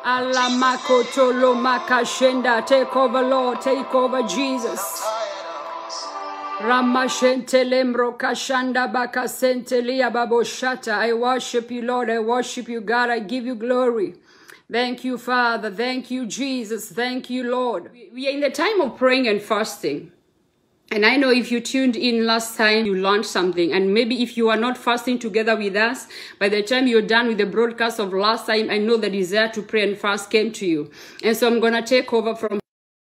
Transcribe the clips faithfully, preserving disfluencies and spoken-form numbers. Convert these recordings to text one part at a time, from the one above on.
Alamakotolo makashenda. Take over, Lord. Take over, Jesus. Ramashente lembro kashanda bakasente liya baboshata. I worship you, Lord. I worship you, God. I give you glory. Thank you, Father. Thank you, Jesus. Thank you, Lord. We are in the time of praying and fasting. And I know if you tuned in last time, you learned something. And maybe if you are not fasting together with us, by the time you're done with the broadcast of last time, I know the desire to pray and fast came to you. And so I'm going to take over from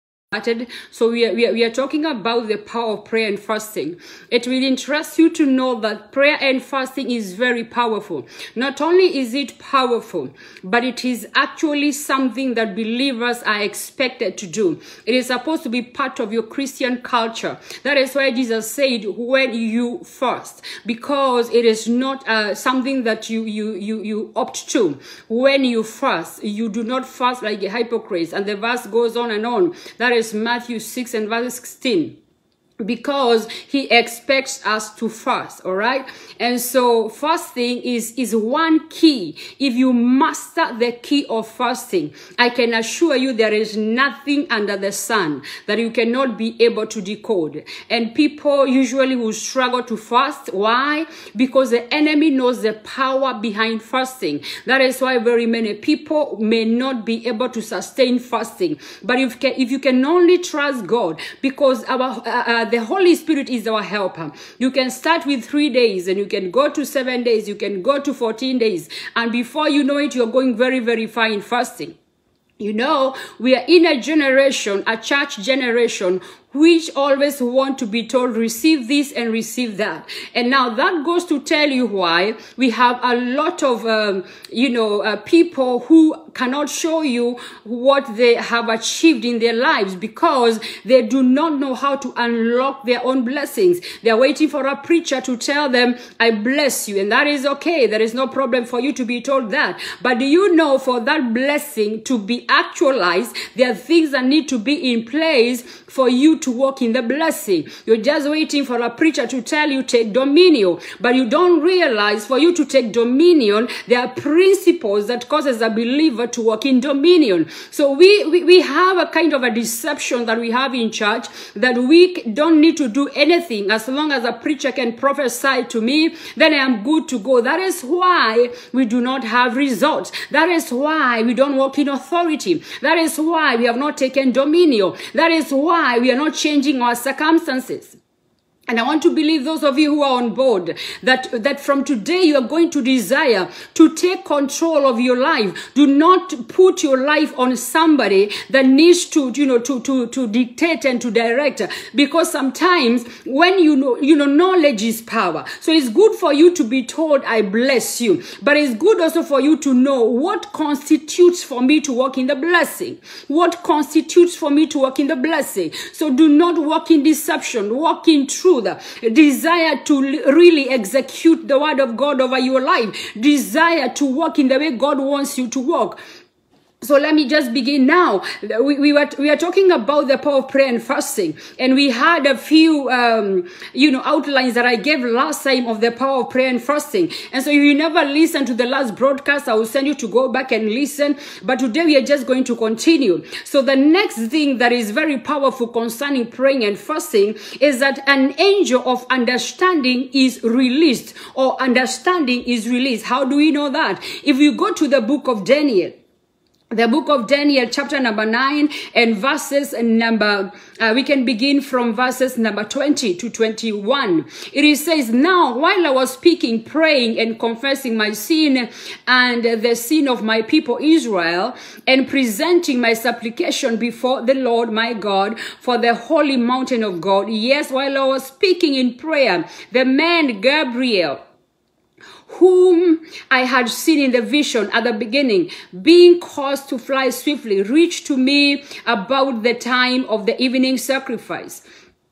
So we are, we, are, we are talking about the power of prayer and fasting. It will interest you to know that prayer and fasting is very powerful. Not only is it powerful, but it is actually something that believers are expected to do. It is supposed to be part of your Christian culture. That is why Jesus said, when you fast, because it is not uh, something that you, you, you, you opt to. When you fast, you do not fast like a hypocrite. And the verse goes on and on. That is Matthew six and verse sixteen. Because he expects us to fast, all right? And so fasting is, is one key. If you master the key of fasting, I can assure you there is nothing under the sun that you cannot be able to decode. And people usually will struggle to fast. Why? Because the enemy knows the power behind fasting. That is why very many people may not be able to sustain fasting. But if, can, if you can only trust God, because our uh, uh, the Holy Spirit is our helper. You can start with three days and you can go to seven days. You can go to fourteen days. And before you know it, you're going very, very far in fasting. You know, we are in a generation, a church generation, which always want to be told, receive this and receive that. And now that goes to tell you why we have a lot of, um, you know, uh, people who cannot show you what they have achieved in their lives because they do not know how to unlock their own blessings. They are waiting for a preacher to tell them, I bless you. And that is okay. There is no problem for you to be told that. But do you know for that blessing to be actualized, there are things that need to be in place for you to to walk in the blessing. You're just waiting for a preacher to tell you take dominion, but you don't realize for you to take dominion, there are principles that causes a believer to walk in dominion. So we, we, we have a kind of a deception that we have in church that we don't need to do anything. As long as a preacher can prophesy to me, then I am good to go. That is why we do not have results. That is why we don't walk in authority. That is why we have not taken dominion. That is why we are not changing our circumstances. And I want to believe those of you who are on board that, that from today you are going to desire to take control of your life. Do not put your life on somebody that needs to, you know, to, to, to dictate and to direct. Because sometimes when you know, you know, knowledge is power. So it's good for you to be told, I bless you. But it's good also for you to know what constitutes for me to walk in the blessing. What constitutes for me to walk in the blessing. So do not walk in deception. Walk in truth. Desire to really execute the word of God over your life. Desire to walk in the way God wants you to walk. So let me just begin now. We, we were we are talking about the power of prayer and fasting, and we had a few um, you know outlines that I gave last time of the power of prayer and fasting. And so if you never listened to the last broadcast, I will send you to go back and listen. But today we are just going to continue. So the next thing that is very powerful concerning praying and fasting is that an angel of understanding is released, or understanding is released. How do we know that? If you go to the book of Daniel. The book of Daniel, chapter number nine, and verses number, uh, we can begin from verses number twenty to twenty-one. It says, now, while I was speaking, praying, and confessing my sin and the sin of my people Israel, and presenting my supplication before the Lord my God for the holy mountain of God, yes, while I was speaking in prayer, the man Gabriel, whom I had seen in the vision at the beginning, being caused to fly swiftly, reached to me about the time of the evening sacrifice.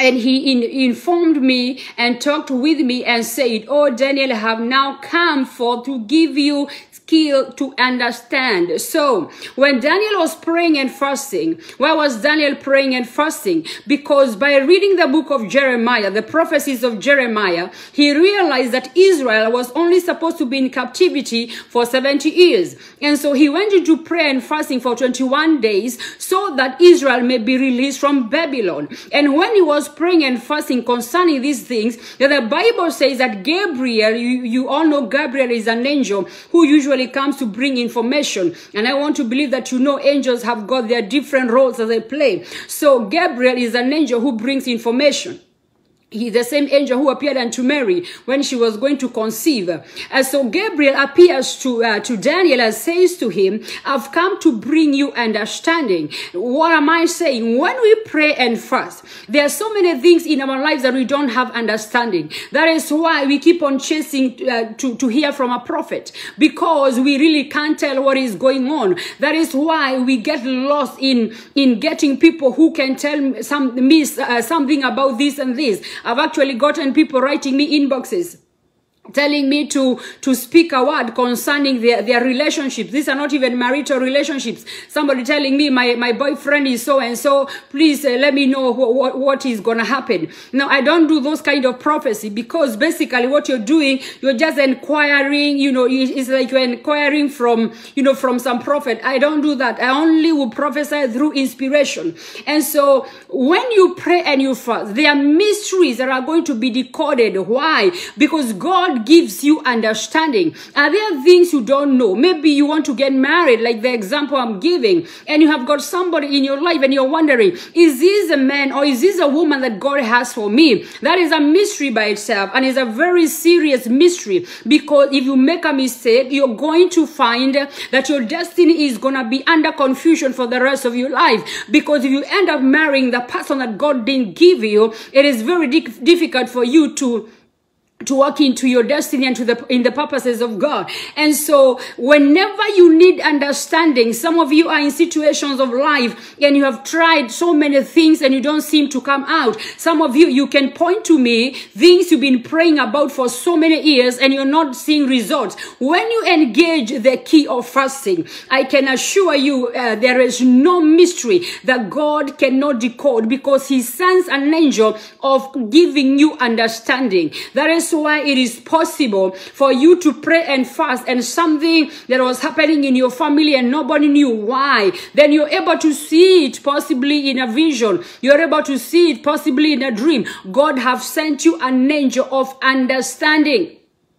And he in, informed me and talked with me and said, "Oh, Daniel, I have now come for to give you skill to understand." So when Daniel was praying and fasting, why was Daniel praying and fasting? Because by reading the book of Jeremiah, the prophecies of Jeremiah, he realized that Israel was only supposed to be in captivity for seventy years. And so he went into prayer and fasting for twenty-one days so that Israel may be released from Babylon. And when he was praying and fasting concerning these things, the Bible says that Gabriel, you, you all know Gabriel is an angel who usually comes to bring information. And I want to believe that you know angels have got their different roles that they play. So Gabriel is an angel who brings information. He's the same angel who appeared unto Mary when she was going to conceive. And so Gabriel appears to uh, to Daniel and says to him, "I've come to bring you understanding." What am I saying? When we pray and fast, there are so many things in our lives that we don't have understanding. That is why we keep on chasing uh, to, to hear from a prophet, because we really can't tell what is going on. That is why we get lost in, in getting people who can tell some, me uh, something about this and this. I've actually gotten people writing me inboxes telling me to to speak a word concerning their their relationships. These are not even marital relationships. Somebody telling me my my boyfriend is so and so, please uh, let me know what, what what is gonna happen. Now, I don't do those kind of prophecy, because basically what you're doing, you're just inquiring, you know, it's like you're inquiring from, you know, from some prophet. I don't do that. I only will prophesy through inspiration. And so when you pray and you fast, there are mysteries that are going to be decoded. Why? Because God gives you understanding. Are there things you don't know? Maybe you want to get married, like the example I'm giving, and you have got somebody in your life and you're wondering, is this a man or is this a woman that God has for me? That is a mystery by itself, and it's a very serious mystery, because if you make a mistake, you're going to find that your destiny is going to be under confusion for the rest of your life. Because if you end up marrying the person that God didn't give you, it is very difficult for you to to walk into your destiny and to the in the purposes of God. And so whenever you need understanding, some of you are in situations of life and you have tried so many things and you don't seem to come out. Some of you, you can point to me things you've been praying about for so many years and you're not seeing results. When you engage the key of fasting, I can assure you uh, there is no mystery that God cannot decode, because he sends an angel of giving you understanding. That is why it is possible for you to pray and fast, and something that was happening in your family and nobody knew why, then you're able to see it possibly in a vision. You're able to see it possibly in a dream. God have sent you an angel of understanding.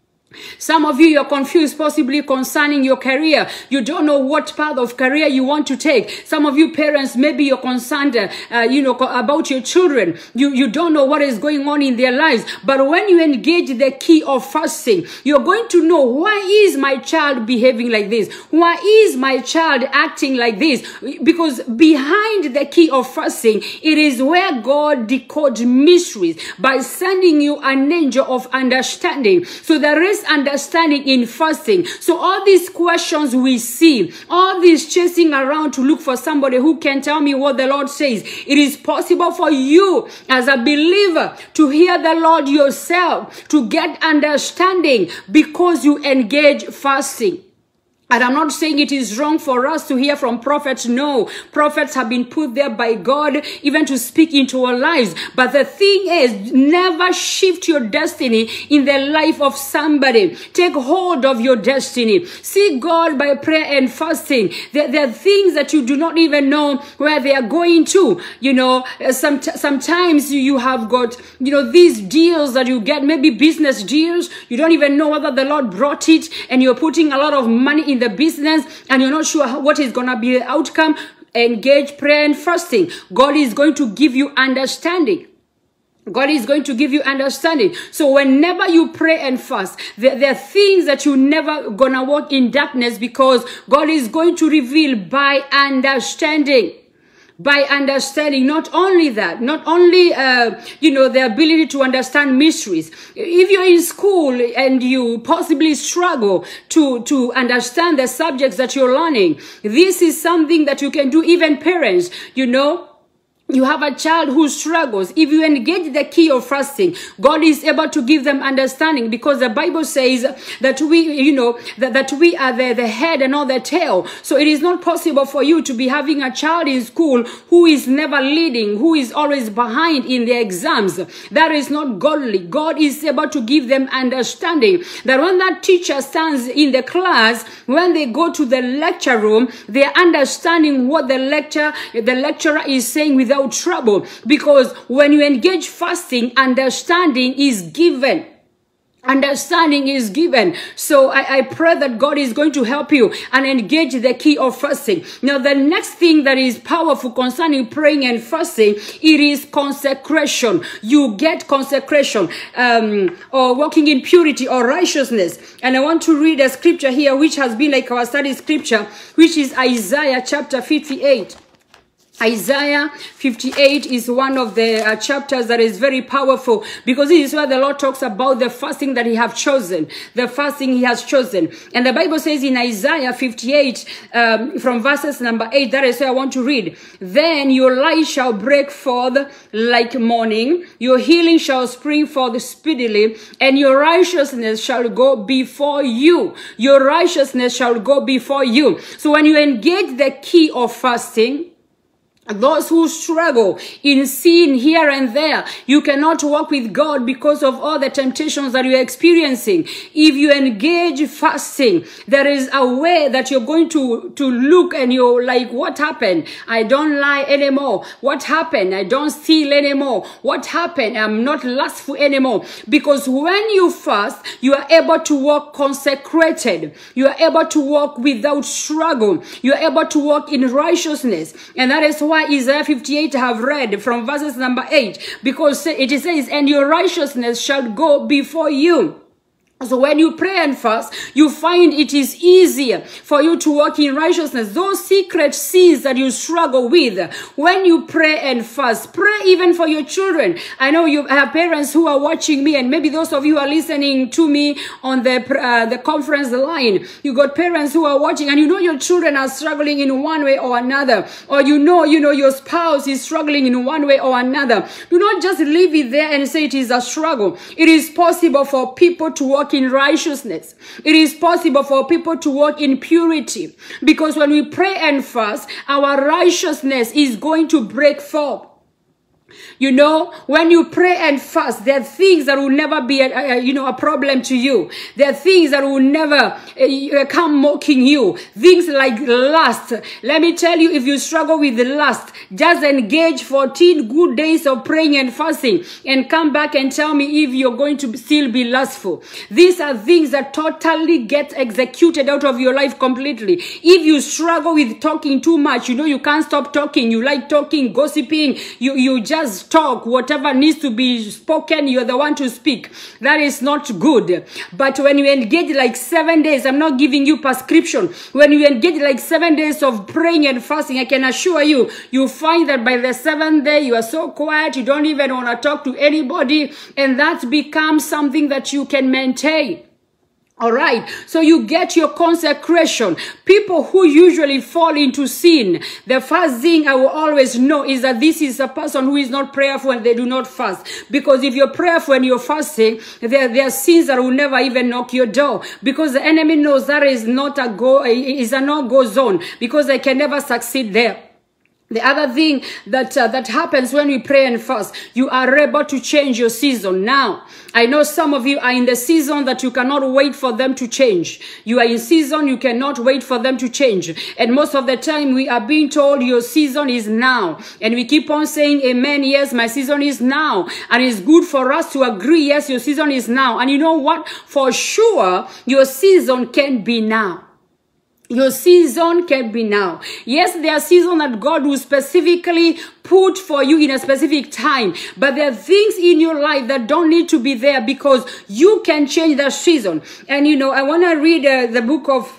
Some of you, you're confused possibly concerning your career. You don't know what path of career you want to take. Some of you parents, maybe you're concerned, uh, you know, about your children. You, you don't know what is going on in their lives. But when you engage the key of fasting, you're going to know, why is my child behaving like this? Why is my child acting like this? Because behind the key of fasting, it is where God decodes mysteries by sending you an angel of understanding. So there is understanding in fasting. So all these questions we see, all this chasing around to look for somebody who can tell me what the Lord says, it is possible for you as a believer to hear the Lord yourself, to get understanding, because you engage fasting. And I'm not saying it is wrong for us to hear from prophets. No, prophets have been put there by God even to speak into our lives. But the thing is, never shift your destiny in the life of somebody. Take hold of your destiny. Seek God by prayer and fasting. There, there are things that you do not even know where they are going to. You know, some, sometimes you have got, you know, these deals that you get, maybe business deals. You don't even know whether the Lord brought it, and you're putting a lot of money in the business and you're not sure what is going to be the outcome. Engage prayer and fasting. God is going to give you understanding. God is going to give you understanding. So whenever you pray and fast, there, there are things that you're never gonna walk in darkness, because God is going to reveal by understanding. By understanding. Not only that, not only, uh, you know, the ability to understand mysteries. If you're in school and you possibly struggle to, to understand the subjects that you're learning, this is something that you can do. Even parents, you know, you have a child who struggles, if you engage the key of fasting, God is able to give them understanding, because the Bible says that we, you know, that, that we are the, the head and not the tail. So it is not possible for you to be having a child in school who is never leading, who is always behind in the exams. That is not godly. God is able to give them understanding that when that teacher stands in the class, when they go to the lecture room, they are understanding what the lecture, the lecturer is saying without trouble, because when you engage fasting, understanding is given. Understanding is given. So I, I pray that God is going to help you and engage the key of fasting. Now, the next thing that is powerful concerning praying and fasting, it is consecration. You get consecration, um, or walking in purity or righteousness. And I want to read a scripture here, which has been like our study scripture, which is Isaiah chapter fifty-eight. Isaiah fifty-eight is one of the uh, chapters that is very powerful, because this is where the Lord talks about the fasting that he have chosen, the fasting he has chosen. And the Bible says in Isaiah fifty-eight, um, from verses number eight, that is where I want to read. Then your light shall break forth like morning, your healing shall spring forth speedily, and your righteousness shall go before you. Your righteousness shall go before you. So when you engage the key of fasting, those who struggle in sin here and there, you cannot walk with God because of all the temptations that you're experiencing. If you engage fasting, there is a way that you're going to, to look and you're like, what happened? I don't lie anymore. What happened? I don't steal anymore. What happened? I'm not lustful anymore. Because when you fast, you are able to walk consecrated. You are able to walk without struggle. You are able to walk in righteousness. And that is why Why Isaiah fifty-eight have read from verses number eight, because it says, and your righteousness shall go before you. So when you pray and fast, you find it is easier for you to walk in righteousness. Those secret sins that you struggle with, when you pray and fast, pray even for your children. I know you have parents who are watching me, and maybe those of you who are listening to me on the uh, the conference line. You got parents who are watching, and you know your children are struggling in one way or another, or you know, you know your spouse is struggling in one way or another. Do not just leave it there and say it is a struggle. It is possible for people to walk in righteousness. It is possible for people to walk in purity, because when we pray and fast, our righteousness is going to break forth. You know, when you pray and fast, there are things that will never be, a, a, you know, a problem to you. There are things that will never uh, come mocking you. Things like lust. Let me tell you, if you struggle with lust, just engage fourteen good days of praying and fasting and come back and tell me if you're going to still be lustful. These are things that totally get executed out of your life completely. If you struggle with talking too much, you know, you can't stop talking. You like talking, gossiping. You, you just talk. Whatever needs to be spoken, you're the one to speak. That is not good. But when you engage like seven days, I'm not giving you prescription. When you engage like seven days of praying and fasting, I can assure you, you find that by the seventh day, you are so quiet, you don't even want to talk to anybody, and that becomes something that you can maintain. All right, so you get your consecration. People who usually fall into sin, the first thing I will always know is that this is a person who is not prayerful and they do not fast. Because if you're prayerful and you're fasting, there, there are sins that will never even knock your door. Because the enemy knows that is not a go, is a no-go zone, because they can never succeed there. The other thing that uh, that happens when we pray and fast, you are able to change your season. Now, I know some of you are in the season that you cannot wait for them to change. You are in season, you cannot wait for them to change. And most of the time, we are being told your season is now. And we keep on saying, amen, yes, my season is now. And it's good for us to agree, yes, your season is now. And you know what? For sure, your season can be now. Your season can be now. Yes, there are seasons that God will specifically put for you in a specific time. But there are things in your life that don't need to be there, because you can change that season. And you know, I want to read uh, the book of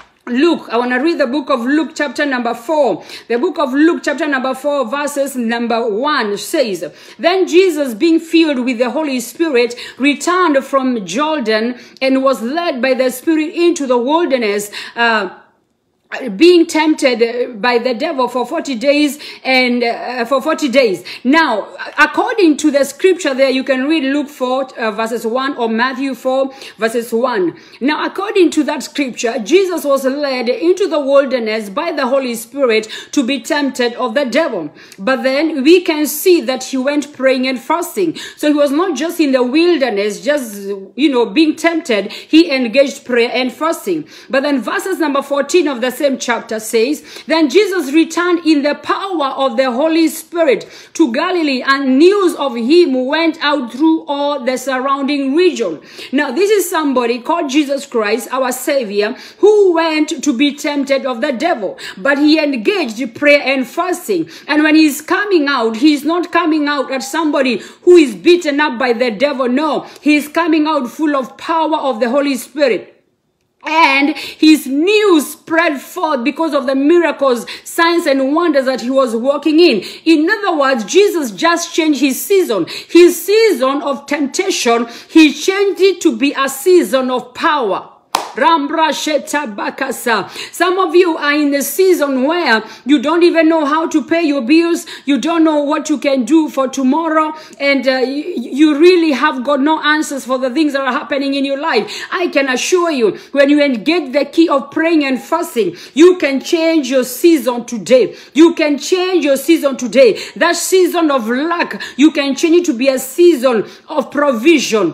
Luke. I want to read the book of Luke chapter number four. The book of Luke chapter number four verses number one says, Then Jesus, being filled with the Holy Spirit, returned from Jordan and was led by the Spirit into the wilderness, uh, being tempted by the devil for forty days and uh, for forty days. Now, according to the scripture there, you can read Luke four uh, verses one or Matthew four verses one. Now, according to that scripture, Jesus was led into the wilderness by the Holy Spirit to be tempted of the devil. But then we can see that he went praying and fasting. So he was not just in the wilderness, just, you know, being tempted. He engaged prayer and fasting. But then verses number fourteen of the same chapter says, then Jesus returned in the power of the Holy Spirit to Galilee, and news of him went out through all the surrounding region. Now, this is somebody called Jesus Christ, our Savior, who went to be tempted of the devil, but he engaged prayer and fasting. And when he's coming out, he's not coming out as somebody who is beaten up by the devil. No, he's coming out full of power of the Holy Spirit. And his news spread forth because of the miracles, signs, and wonders that he was walking in. In other words, Jesus just changed his season. His season of temptation, he changed it to be a season of power. Some of you are in the season where you don't even know how to pay your bills. You don't know what you can do for tomorrow. And uh, you, you really have got no answers for the things that are happening in your life. I can assure you, when you engage the key of praying and fasting, you can change your season today. You can change your season today. That season of lack, you can change it to be a season of provision.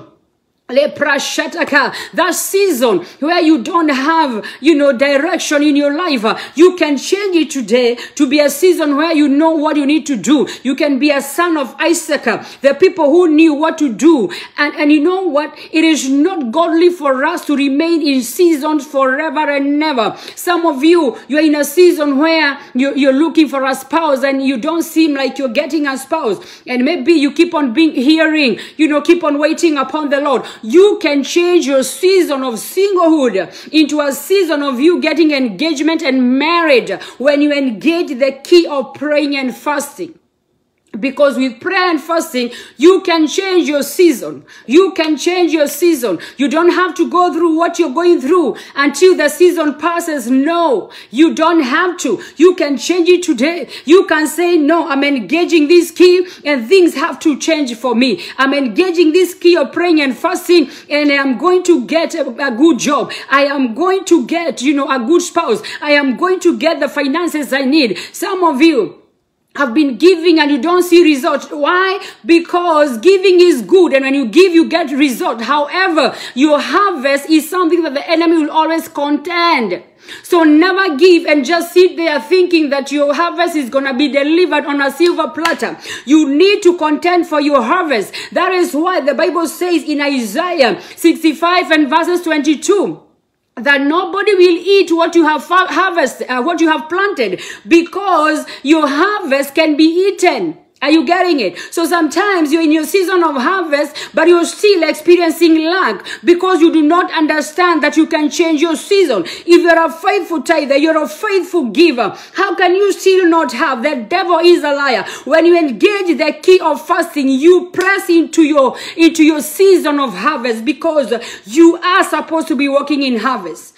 That season where you don't have, you know, direction in your life, you can change it today to be a season where you know what you need to do. You can be a son of Isaac, the people who knew what to do. And, and you know what? It is not godly for us to remain in seasons forever and never. Some of you, you're in a season where you, you're looking for a spouse and you don't seem like you're getting a spouse. And maybe you keep on being hearing, you know, keep on waiting upon the Lord. You can change your season of singlehood into a season of you getting engagement and married when you engage the key of praying and fasting. Because with prayer and fasting, you can change your season. You can change your season. You don't have to go through what you're going through until the season passes. No, you don't have to. You can change it today. You can say, no, I'm engaging this key and things have to change for me. I'm engaging this key of praying and fasting and I'm going to get a, a good job. I am going to get, you know, a good spouse. I am going to get the finances I need. Some of you have been giving and you don't see results. Why? Because giving is good, and when you give, you get result. However, your harvest is something that the enemy will always contend. So never give and just sit there thinking that your harvest is going to be delivered on a silver platter. You need to contend for your harvest. That is why the Bible says in Isaiah sixty-five and verses twenty-two, that nobody will eat what you have harvested, uh, what you have planted, because your harvest can be eaten. Are you getting it? So sometimes you're in your season of harvest, but you're still experiencing lack because you do not understand that you can change your season. If you're a faithful tither, you're a faithful giver, how can you still not have? The devil is a liar. When you engage the key of fasting, you press into your, into your season of harvest because you are supposed to be walking in harvest.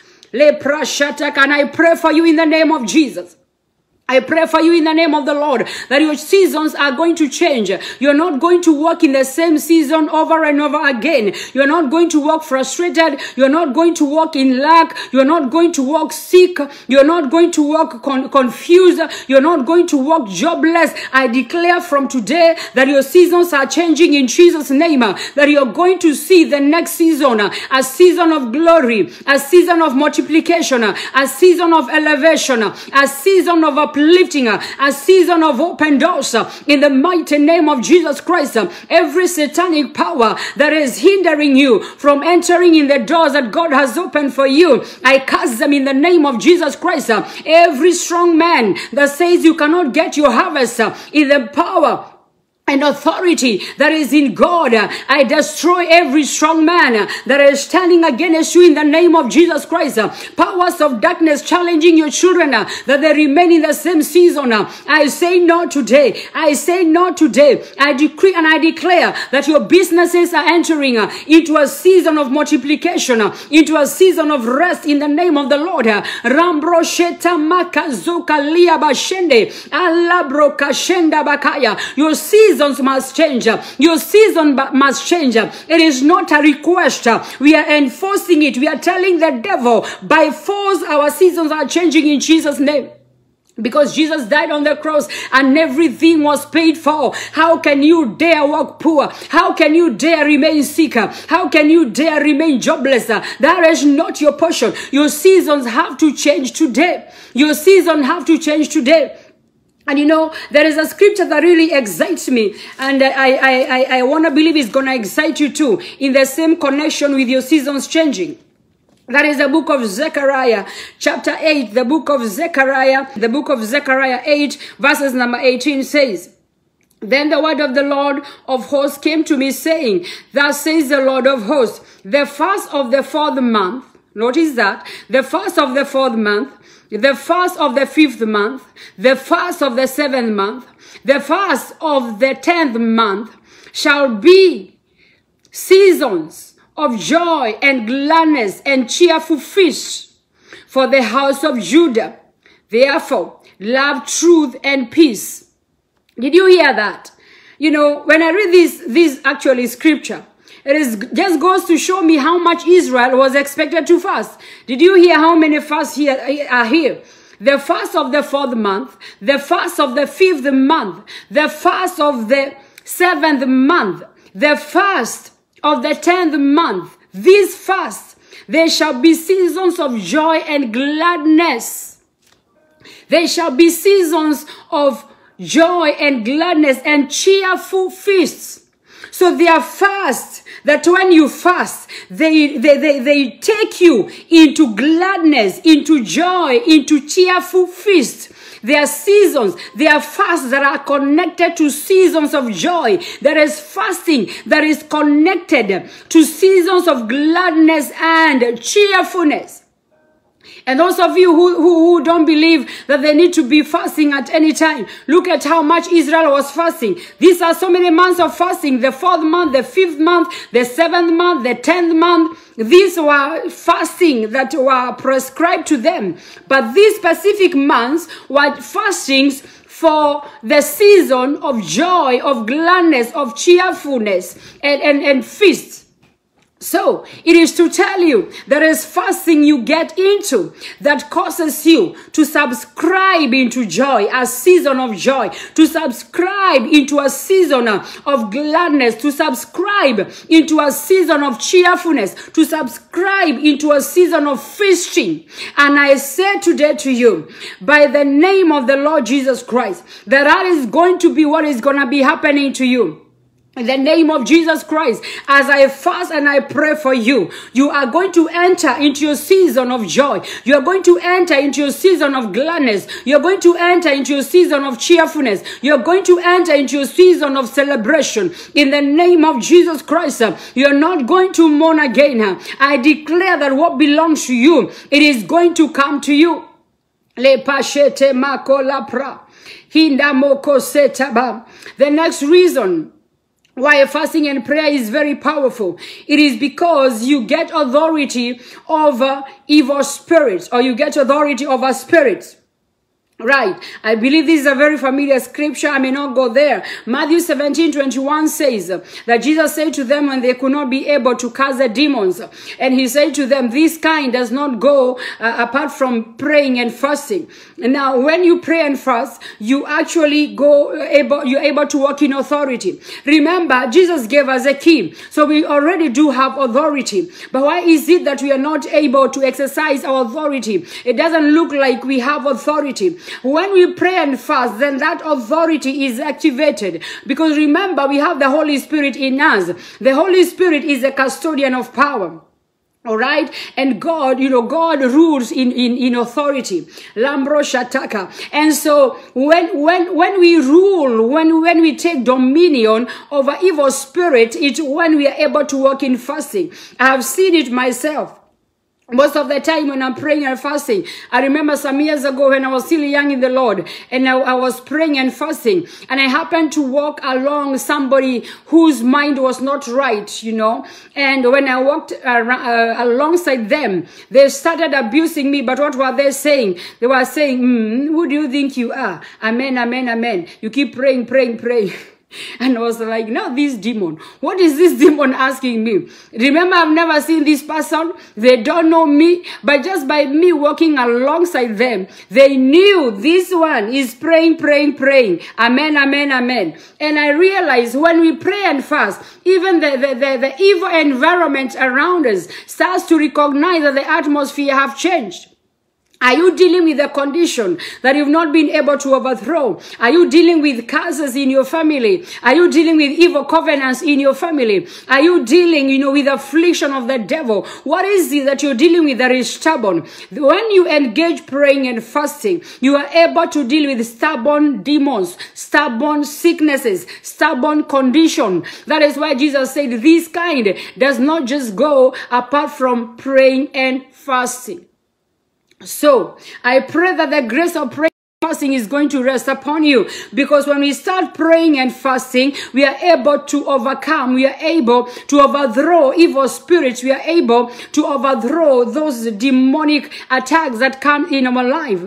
And I pray for you in the name of Jesus. I pray for you in the name of the Lord that your seasons are going to change. You're not going to walk in the same season over and over again. You're not going to walk frustrated. You're not going to walk in lack. You're not going to walk sick. You're not going to walk con confused. You're not going to walk jobless. I declare from today that your seasons are changing in Jesus' name. That you're going to see the next season a season of glory, a season of multiplication, a season of elevation, a season of a uplifting, a season of open doors in the mighty name of Jesus Christ. Every satanic power that is hindering you from entering in the doors that God has opened for you, I cast them in the name of Jesus Christ. Every strong man that says you cannot get your harvest in the power and authority that is in God. I destroy every strong man that is standing against you in the name of Jesus Christ. Powers of darkness challenging your children that they remain in the same season. I say no today. I say no today. I decree and I declare that your businesses are entering into a season of multiplication, into a season of rest in the name of the Lord. Rambro sheta makazuka liya bashende alabro kashenda bakaya. Your season Seasons must change. Your season must change. It is not a request. We are enforcing it. We are telling the devil by force our seasons are changing in Jesus' name. Because Jesus died on the cross and everything was paid for. How can you dare walk poor? How can you dare remain sick? How can you dare remain jobless? That is not your portion. Your seasons have to change today. Your season have to change today. And you know, there is a scripture that really excites me, and I, I, I, I want to believe it's going to excite you too, in the same connection with your seasons changing. That is the book of Zechariah, chapter eight, the book of Zechariah, the book of Zechariah eight, verses number eighteen says, "Then the word of the Lord of hosts came to me, saying, Thus says the Lord of hosts, the first of the fourth month," notice that, the first of the fourth month, the first of the fifth month, the first of the seventh month, the first of the tenth month shall be seasons of joy and gladness and cheerful feasts for the house of Judah. Therefore, love, truth, and peace. Did you hear that? You know, when I read this, this actually scripture, it is just goes to show me how much Israel was expected to fast. Did you hear how many fasts here are here? The fast of the fourth month, the fast of the fifth month, the fast of the seventh month, the fast of the tenth month. These fasts, they shall be seasons of joy and gladness. They shall be seasons of joy and gladness and cheerful feasts. So they are fasts that when you fast, they, they, they, they take you into gladness, into joy, into cheerful feast. There are seasons, there are fasts that are connected to seasons of joy. There is fasting that is connected to seasons of gladness and cheerfulness. And those of you who, who, who don't believe that they need to be fasting at any time, look at how much Israel was fasting. These are so many months of fasting. The fourth month, the fifth month, the seventh month, the tenth month. These were fasting that were prescribed to them. But these specific months were fastings for the season of joy, of gladness, of cheerfulness, and, and, and feasts. So, it is to tell you there is fasting you get into that causes you to subscribe into joy, a season of joy, to subscribe into a season of gladness, to subscribe into a season of cheerfulness, to subscribe into a season of feasting. And I say today to you, by the name of the Lord Jesus Christ, that that is going to be what is going to be happening to you. In the name of Jesus Christ, as I fast and I pray for you, you are going to enter into your season of joy. You are going to enter into your season of gladness. You are going to enter into your season of cheerfulness. You are going to enter into your season of celebration. In the name of Jesus Christ, you are not going to mourn again. I declare that what belongs to you, it is going to come to you. Le pashete mako lapra. Hinda moko setaba. The next reason why fasting and prayer is very powerful, it is because you get authority over evil spirits, or you get authority over spirits. Right. I believe this is a very familiar scripture. I may not go there. Matthew seventeen twenty-one says that Jesus said to them when they could not be able to cast the demons. And he said to them, this kind does not go uh, apart from praying and fasting. And now, when you pray and fast, you actually go able, you're able to walk in authority. Remember, Jesus gave us a key. So we already do have authority. But why is it that we are not able to exercise our authority? It doesn't look like we have authority. When we pray and fast, then that authority is activated. Because remember, we have the Holy Spirit in us. The Holy Spirit is a custodian of power. All right. And God, you know, God rules in, in, in authority. Lambro Shataka. And so when, when, when we rule, when, when we take dominion over evil spirit, it's when we are able to walk in fasting. I have seen it myself. Most of the time when I'm praying and fasting, I remember some years ago when I was still young in the Lord and I, I was praying and fasting and I happened to walk along somebody whose mind was not right, you know. And when I walked uh, uh, alongside them, they started abusing me. But what were they saying? They were saying, mm, who do you think you are? Amen, amen, amen. You keep praying, praying, praying. And I was like, now this demon, what is this demon asking me? Remember, I've never seen this person. They don't know me, but just by me walking alongside them, they knew this one is praying, praying, praying. Amen, amen, amen. And I realized when we pray and fast, even the, the, the, the evil environment around us starts to recognize that the atmosphere have changed. Are you dealing with a condition that you've not been able to overthrow? Are you dealing with curses in your family? Are you dealing with evil covenants in your family? Are you dealing, you know, with affliction of the devil? What is it that you're dealing with that is stubborn? When you engage praying and fasting, you are able to deal with stubborn demons, stubborn sicknesses, stubborn condition. That is why Jesus said this kind does not just go apart from praying and fasting. So, I pray that the grace of prayer and fasting is going to rest upon you, because when we start praying and fasting, we are able to overcome, we are able to overthrow evil spirits, we are able to overthrow those demonic attacks that come in our life.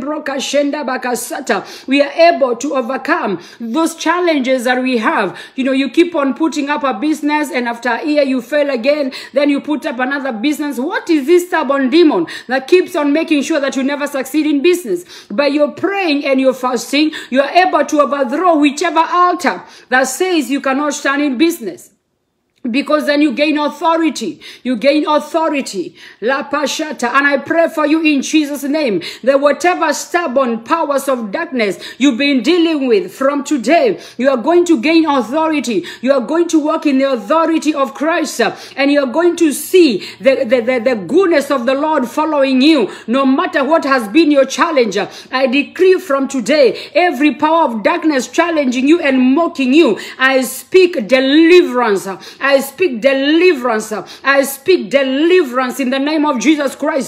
We are able to overcome those challenges that we have. You know, you keep on putting up a business and after a year you fail again, then you put up another business. What is this stubborn demon that keeps on making sure that you never succeed in business? By your praying and your fasting, you are able to overthrow whichever altar that says you cannot stand in business. Because then you gain authority. You gain authority. La Pashata. And I pray for you in Jesus' name that whatever stubborn powers of darkness you've been dealing with from today, you are going to gain authority. You are going to walk in the authority of Christ. And you are going to see the, the, the, the goodness of the Lord following you, no matter what has been your challenge. I decree from today, every power of darkness challenging you and mocking you, I speak deliverance. I I speak deliverance. I speak deliverance in the name of Jesus Christ.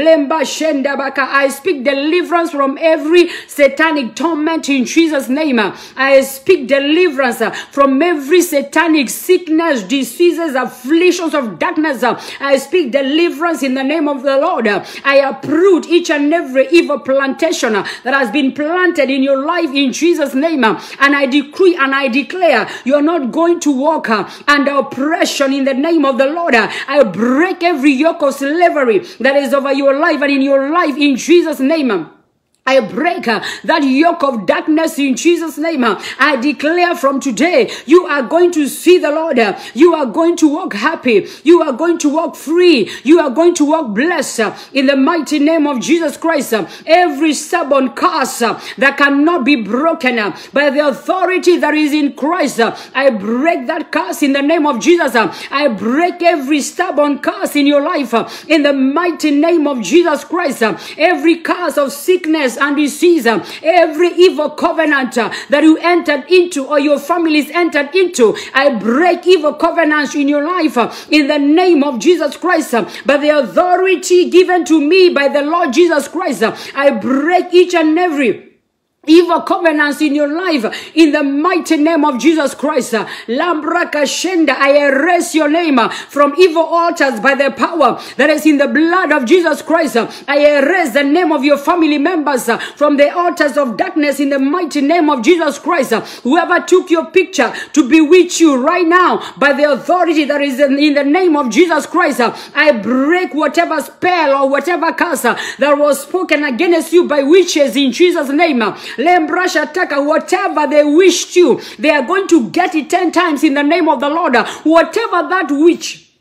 I speak deliverance from every satanic torment in Jesus' name. I speak deliverance from every satanic sickness, diseases, afflictions of darkness. I speak deliverance in the name of the Lord. I uproot each and every evil plantation that has been planted in your life in Jesus' name. And I decree and I declare you are not going to walk under oppression in the name of the Lord. I break every yoke of slavery that is over your life and in your life in Jesus' name. I break uh, that yoke of darkness in Jesus' name. Uh, I declare from today, you are going to see the Lord. Uh, you are going to walk happy. You are going to walk free. You are going to walk blessed uh, in the mighty name of Jesus Christ. Uh, every stubborn curse uh, that cannot be broken uh, by the authority that is in Christ, uh, I break that curse in the name of Jesus. Uh, I break every stubborn curse in your life uh, in the mighty name of Jesus Christ. Uh, every curse of sickness and disease, uh, every evil covenant uh, that you entered into or your families entered into, I break evil covenants in your life uh, in the name of Jesus Christ. Uh, by the authority given to me by the Lord Jesus Christ, uh, I break each and every evil covenants in your life in the mighty name of Jesus Christ. Lambraka Shenda, I erase your name from evil altars by the power that is in the blood of Jesus Christ. I erase the name of your family members from the altars of darkness in the mighty name of Jesus Christ. Whoever took your picture to bewitch you right now by the authority that is in, in the name of Jesus Christ, I break whatever spell or whatever curse that was spoken against you by witches in Jesus' name. Whatever they wished you, they are going to get it ten times in the name of the Lord. Whatever that witch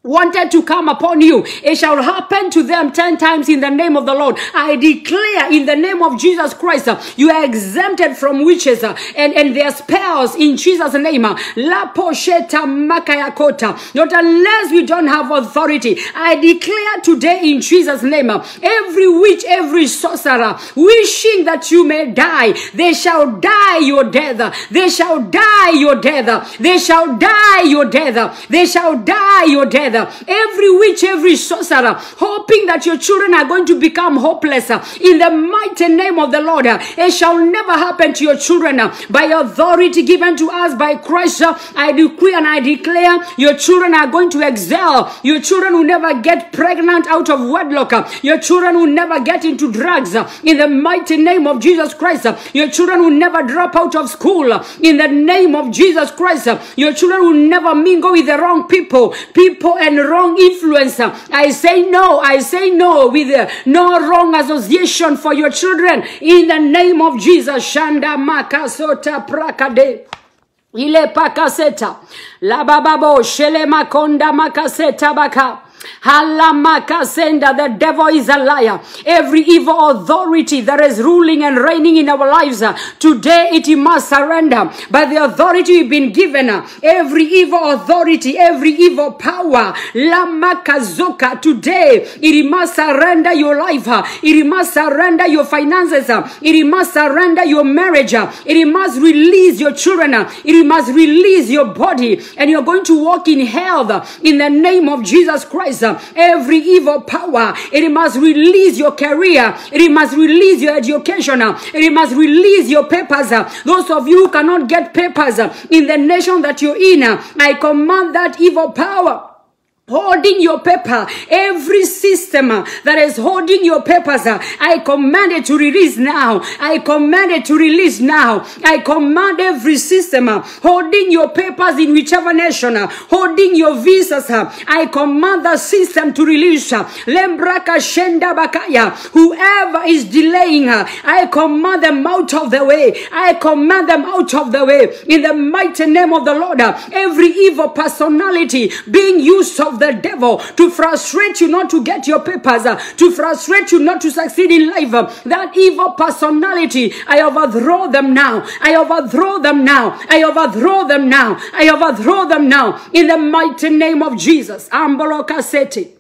wanted to come upon you, it shall happen to them ten times in the name of the Lord. I declare in the name of Jesus Christ, uh, you are exempted from witches uh, and, and their spells in Jesus' name. Uh, La posheta makayakota. Not unless we don't have authority. I declare today in Jesus' name, uh, every witch, every sorcerer, wishing that you may die, they shall die your death. They shall die your death. They shall die your death. They shall die your death. Every witch, every sorcerer, hoping that your children are going to become hopeless, in the mighty name of the Lord, it shall never happen to your children. By authority given to us by Christ, I decree and I declare your children are going to excel. Your children will never get pregnant out of wedlock. Your children will never get into drugs. In the mighty name of Jesus Christ, your children will never drop out of school. In the name of Jesus Christ, your children will never mingle with the wrong people. People and wrong influence. I say no. I say no with uh, no wrong association for your children. In the name of Jesus. Shanda makasota prakade. Ile pakaseta. La bababo shele makonda makaseta baka. The devil is a liar. Every evil authority that is ruling and reigning in our lives, uh, today it must surrender. By the authority we've been given, uh, every evil authority, every evil power, Lamakazoka, today it must surrender your life. Uh, it must surrender your finances. Uh, it must surrender your marriage. Uh, it must release your children. Uh, it must release your body. And you're going to walk in health uh, in the name of Jesus Christ. Every evil power, it must release your career, it must release your education, it must release your papers. Those of you who cannot get papers in the nation that you're in, I command that evil power holding your paper, every system uh, that is holding your papers, uh, I command it to release now. I command it to release now. I command every system uh, holding your papers in whichever nation, uh, holding your visas, uh, I command the system to release. Uh, Lembraka Shenda Bakaya, whoever is delaying, uh, I command them out of the way. I command them out of the way. In the mighty name of the Lord, uh, every evil personality being used of the devil to frustrate you not to get your papers, uh, to frustrate you not to succeed in life, uh, that evil personality, I overthrow them now. I overthrow them now. I overthrow them now. I overthrow them now. In the mighty name of Jesus. Amboloka seti.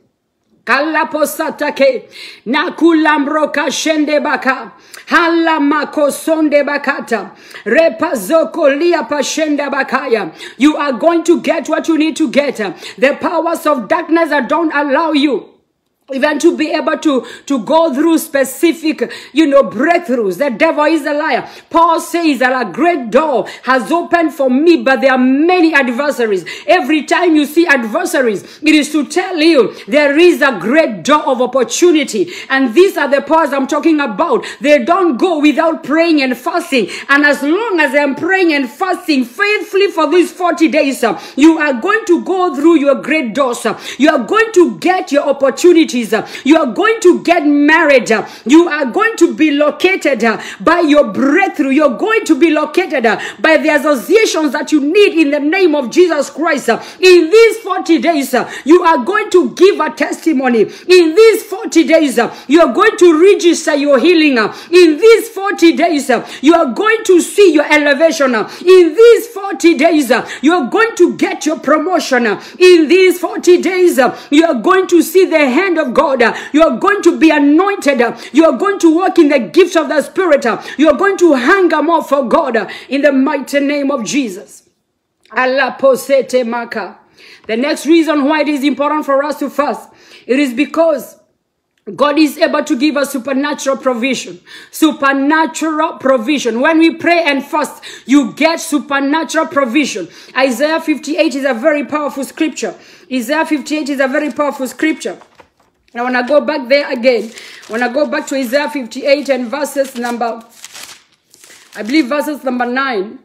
Kalaposatake nakulambroka shende baka hala makosonde bakata repazoko lia pashenda bakaya. You are going to get what you need to get. The powers of darkness that don't allow you even to be able to, to go through specific, you know, breakthroughs. The devil is a liar. Paul says that a great door has opened for me, but there are many adversaries. Every time you see adversaries, it is to tell you there is a great door of opportunity. And these are the powers I'm talking about. They don't go without praying and fasting. And as long as I'm praying and fasting faithfully for these forty days, you are going to go through your great doors. You are going to get your opportunity. You are going to get married. You are going to be located by your breakthrough. You're going to be located by the associations that you need in the name of Jesus Christ. In these forty days, you are going to give a testimony. In these forty days, you are going to register your healing. In these forty days, you are going to see your elevation. In these forty days, you are going to get your promotion. In these forty days, you are going to see the hand of God. You are going to be anointed. You are going to walk in the gifts of the Spirit. You are going to hunger more for God in the mighty name of Jesus. Allah posete maka. The next reason why it is important for us to fast, it is because God is able to give us supernatural provision. Supernatural provision. When we pray and fast, you get supernatural provision. Isaiah fifty-eight is a very powerful scripture. Isaiah fifty-eight is a very powerful scripture. I want to go back there again. I want to go back to Isaiah fifty-eight and verses number, I believe verses number nine.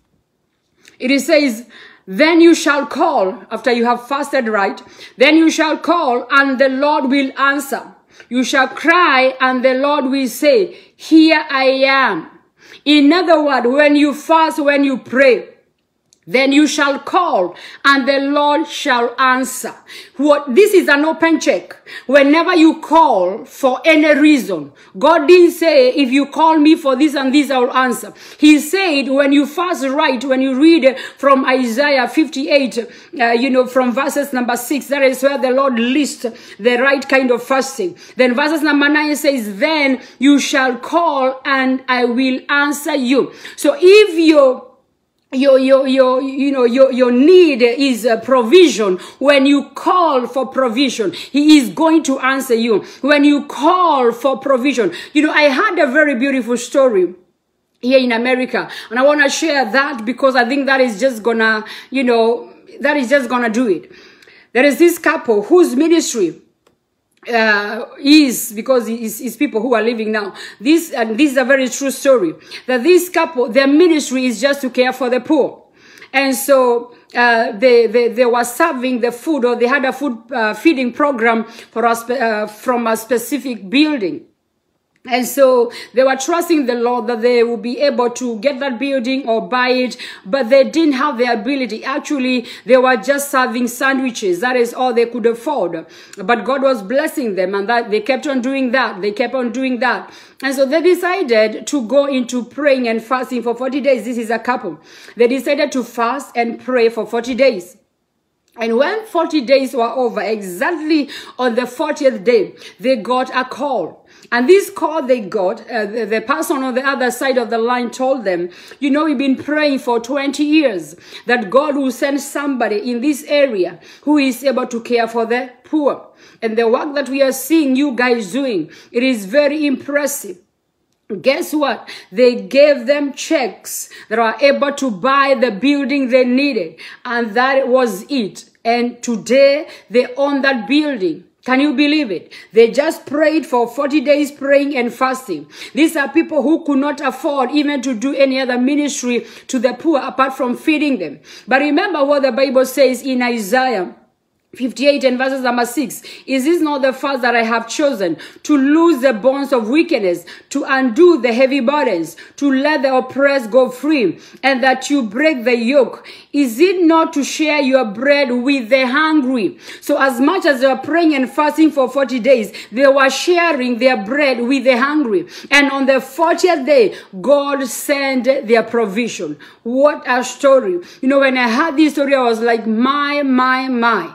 It says, then you shall call, after you have fasted, right? Then you shall call and the Lord will answer. You shall cry and the Lord will say, here I am. In other words, when you fast, when you pray, Then you shall call, and the Lord shall answer. What, this is an open check. Whenever you call for any reason, God didn't say, if you call me for this and this, I will answer. He said, when you fast right, when you read from Isaiah fifty-eight, uh, you know, from verses number six, that is where the Lord lists the right kind of fasting. Then verses number nine says, then you shall call, and I will answer you. So if you Your, your, your, you know, your, your need is a provision. When you call for provision, he is going to answer you. When you call for provision, you know, I had a very beautiful story here in America, and I want to share that because I think that is just gonna, you know, that is just gonna do it. There is this couple whose ministry uh is, because it's, it's people who are living now, this and this is a very true story, that this couple, their ministry is just to care for the poor. And so uh they they, they were serving the food, or they had a food uh, feeding program for us uh, from a specific building. And so they were trusting the Lord that they would be able to get that building or buy it, but they didn't have the ability. Actually, they were just serving sandwiches. That is all they could afford. But God was blessing them, and that they kept on doing that. They kept on doing that. And so they decided to go into praying and fasting for forty days. This is a couple. They decided to fast and pray for forty days. And when forty days were over, exactly on the fortieth day, they got a call. And this call they got, uh, the, the person on the other side of the line told them, you know, we've been praying for twenty years that God will send somebody in this area who is able to care for the poor. And the work that we are seeing you guys doing, it is very impressive. Guess what? They gave them checks that are able to buy the building they needed. And that was it. And today they own that building. Can you believe it? They just prayed for forty days, praying and fasting. These are people who could not afford even to do any other ministry to the poor apart from feeding them. But remember what the Bible says in Isaiah fifty-eight and verses number six. Is this not the fast that I have chosen, to loose the bonds of wickedness, to undo the heavy burdens, to let the oppressed go free, and that you break the yoke? Is it not to share your bread with the hungry? So as much as they were praying and fasting for forty days, they were sharing their bread with the hungry. And on the fortieth day, God sent their provision. What a story. You know, when I heard this story, I was like, my, my, my.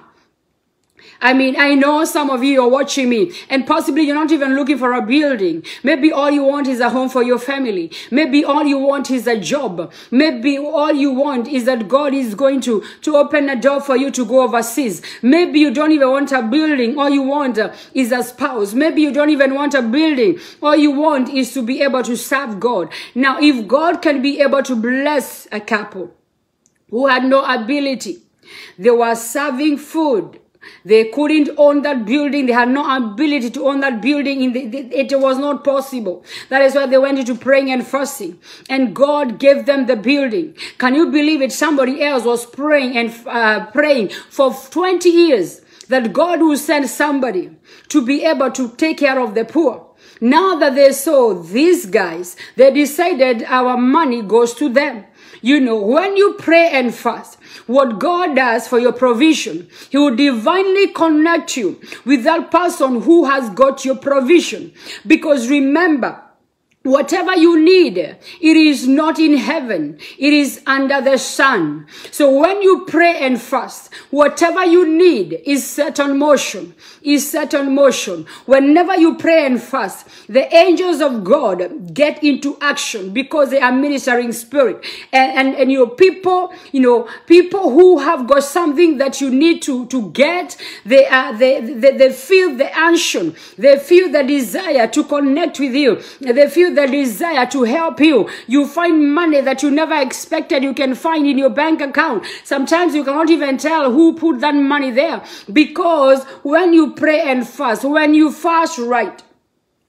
I mean, I know some of you are watching me, and possibly you're not even looking for a building. Maybe all you want is a home for your family. Maybe all you want is a job. Maybe all you want is that God is going to, to open a door for you to go overseas. Maybe you don't even want a building. All you want is a spouse. Maybe you don't even want a building. All you want is to be able to serve God. Now, if God can be able to bless a couple who had no ability, they were serving food. They couldn't own that building. They had no ability to own that building. In the, it was not possible. That is why they went into praying and fasting. And God gave them the building. Can you believe it? Somebody else was praying and uh, praying for twenty years that God will send somebody to be able to take care of the poor. Now that they saw these guys, they decided our money goes to them. You know, when you pray and fast, what God does for your provision, he will divinely connect you with that person who has got your provision. Because remember, whatever you need, it is not in heaven. It is under the sun. So when you pray and fast, whatever you need is set on motion. Is set on motion. Whenever you pray and fast, the angels of God get into action because they are ministering spirit. And, and, and your people, you know, people who have got something that you need to, to get, they are, they, they, they feel the unction. They feel the desire to connect with you. They feel the desire to help you. You find money that you never expected you can find in your bank account. Sometimes you cannot even tell who put that money there, because when you pray and fast, when you fast right,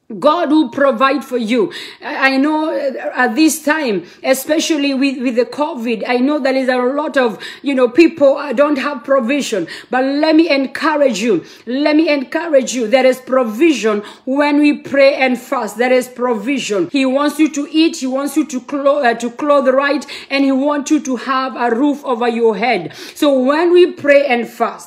God will provide for you. I know at this time, especially with, with the COVID, I know there is a lot of, you know, people don't have provision. But let me encourage you. Let me encourage you. There is provision when we pray and fast. There is provision. He wants you to eat. He wants you to clothe, uh, to clothe right. And he wants you to have a roof over your head. So when we pray and fast,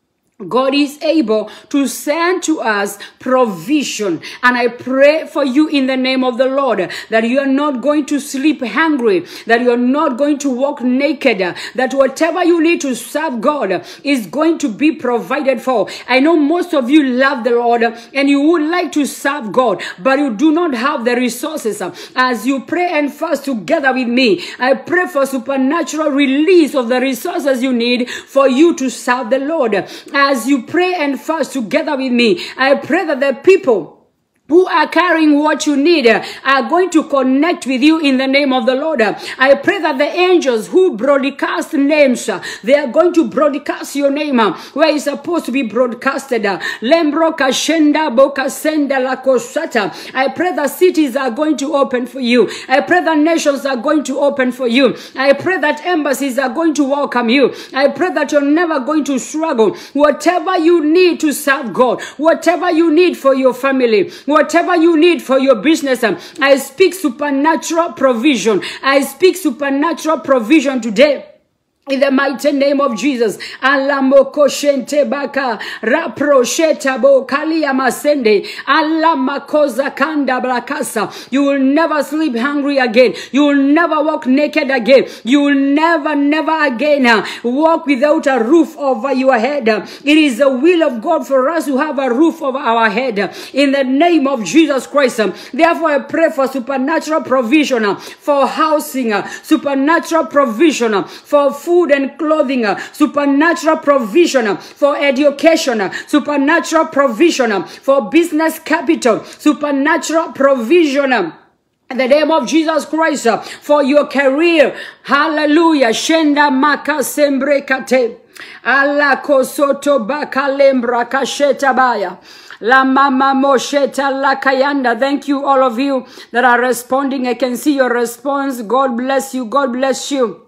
God is able to send to us provision. And I pray for you in the name of the Lord that you are not going to sleep hungry, that you are not going to walk naked, that whatever you need to serve God is going to be provided for. I know most of you love the Lord and you would like to serve God, but you do not have the resources. As you pray and fast together with me, I pray for supernatural release of the resources you need for you to serve the Lord. As you pray and fast together with me, I pray that the people who are carrying what you need are going to connect with you in the name of the Lord. I pray that the angels who broadcast names, they are going to broadcast your name where it's supposed to be broadcasted. Lembro kashenda boka senda la kosata. I pray that cities are going to open for you. I pray that nations are going to open for you. I pray that embassies are going to welcome you. I pray that you're never going to struggle. Whatever you need to serve God, whatever you need for your family, whatever you need for your business, I speak supernatural provision. I speak supernatural provision today. In the mighty name of Jesus, Alamoko shente baka rapro sheta bo kalia masende alamakoza kanda brakasa. You will never sleep hungry again. You will never walk naked again. You will never, never again uh, walk without a roof over your head. It is the will of God for us to have a roof over our head. In the name of Jesus Christ, therefore I pray for supernatural provision uh, for housing, uh, supernatural provision uh, for food and clothing, uh, supernatural provision uh, for education, uh, supernatural provision uh, for business capital, supernatural provision uh, in the name of Jesus Christ uh, for your career. Hallelujah. Shenda maka sembre kate. Ala kosoto baka lembra kasheta baya. La mama mosheta la kayanda. Thank you, all of you that are responding. I can see your response. God bless you. God bless you.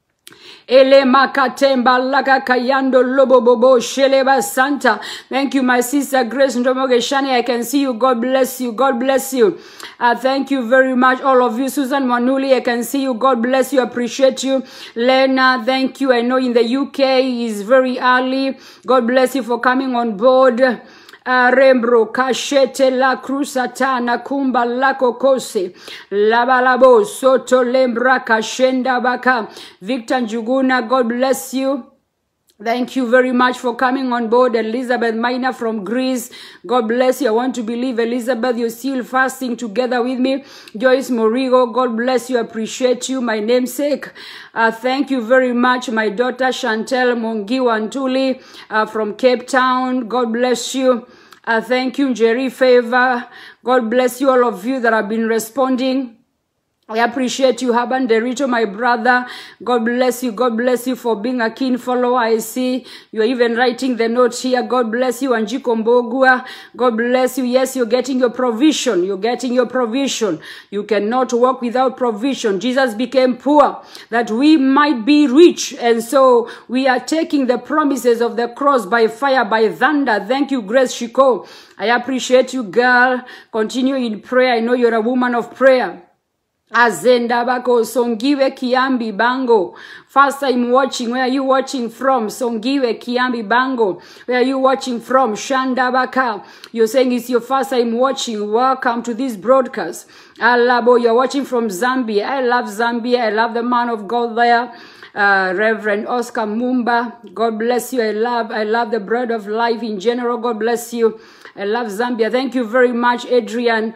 Ele makatemba laka kayando lobo bobo sheleba santa. Thank you, my sister Grace Ndomogeshani. I can see you. God bless you. God bless you. Uh, thank you very much, all of you. Susan Manuli, I can see you. God bless you. Appreciate you. Lena, thank you. I know in the U K is very early. God bless you for coming on board. Arembro kashete la cruzata na kumba la kokose labalabo soto lembra kashenda baka. Victor Njuguna, God bless you. Thank you very much for coming on board. Elizabeth Maina from Greece, God bless you. I want to believe, Elizabeth, you're still fasting together with me. Joyce Morigo, God bless you. Appreciate you. My namesake, uh, thank you very much. My daughter Chantel Mongiwa Ntuli uh, from Cape Town, God bless you. Uh, thank you, Jerry Favor. God bless you, all of you that have been responding. I appreciate you, Haban Derito, my brother. God bless you. God bless you for being a keen follower. I see you're even writing the note here. God bless you, Anjiko Mbogua. God bless you. Yes, you're getting your provision. You're getting your provision. You cannot walk without provision. Jesus became poor that we might be rich. And so we are taking the promises of the cross by fire, by thunder. Thank you, Grace Shiko. I appreciate you, girl. Continue in prayer. I know you're a woman of prayer. Azenda bako Songiwe Kiambi Bango. First time watching. Where are you watching from? Songiwe Kiambi Bango. Where are you watching from? Shanda Baka. You're saying it's your first time watching. Welcome to this broadcast. Alabo, you're watching from Zambia. I love Zambia. I love the man of God there. Uh, Reverend Oscar Mumba. God bless you. I love, I love the bread of life in general. God bless you. I love Zambia. Thank you very much, Adrian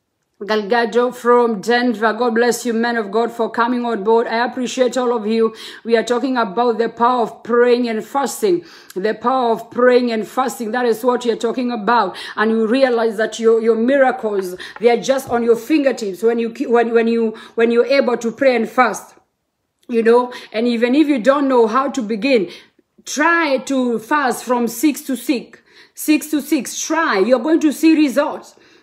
Galgado from Denver. God bless you, men of God, for coming on board. I appreciate all of you. We are talking about the power of praying and fasting. The power of praying and fasting. That is what you're talking about. And you realize that your, your miracles, they are just on your fingertips when you, when, when you, when you're able to pray and fast. You know, and even if you don't know how to begin, try to fast from six to six. Six to six. Try. You're going to see results.